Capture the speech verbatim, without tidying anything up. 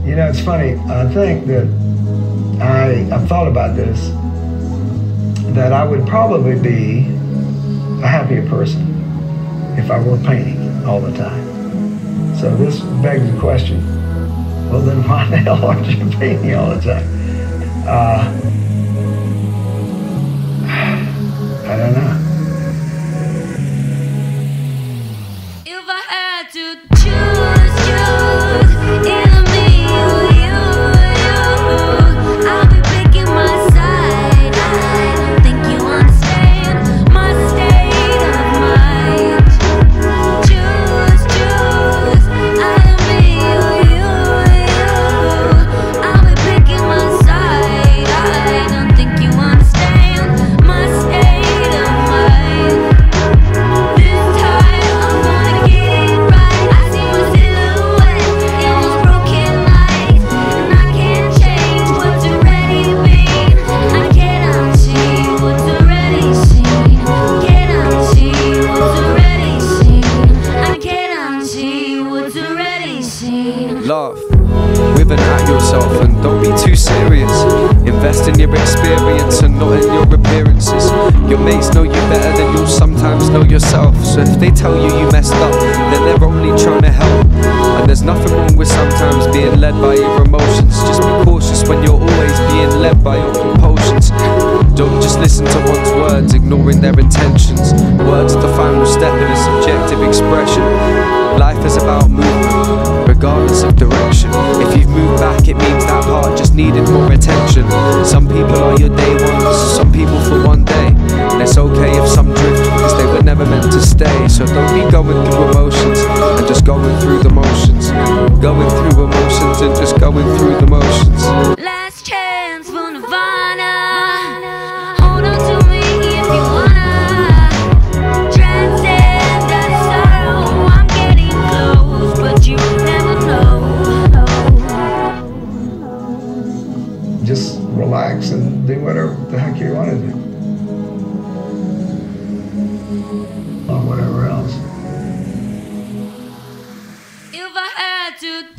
You know, it's funny. I think that I, I've thought about this, that I would probably be a happier person if I were painting all the time. So this begs the question, well then why the hell aren't you painting all the time? Uh, I don't know. If I had to choose, choose either me or you, you, I'll be picking my side. I don't think you understand my state of mind. Choose, choose either me or you, you, I'll be picking my side. I don't think you understand my state of mind. This time I'm gonna get it right. I see my silhouette in those broken lights, and I can't change what's already been. I can't unsee what's already seen. Can't unsee what's already seen. I can't unsee what's already seen. Laugh, within at yourself and don't be too serious. Invest in your experience and not in your appearances. Your mates know you better than you'll sometimes know yourself. So if they tell you you messed up, then they're only trying to help. And there's nothing wrong with sometimes being led by your emotions. Just be cautious when you're always being led by your compulsions. Don't just listen to one's words, ignoring their intentions. Words are the final step in a subjective expression. Life is about movement, regardless of direction. If you've moved back, it means that part just needed more attention. Some people are your day ones, some people for one day. And it's okay if some drift, because they were never meant to stay. So don't be going through emotions and just going through the motions. Going through emotions and just going through the motions. Last chance for Nirvana. Hold on to me if you wanna. Transcend that sorrow. I'm getting close, but you never know. Just relax and do whatever the heck you want to do. Or whatever else. If I had to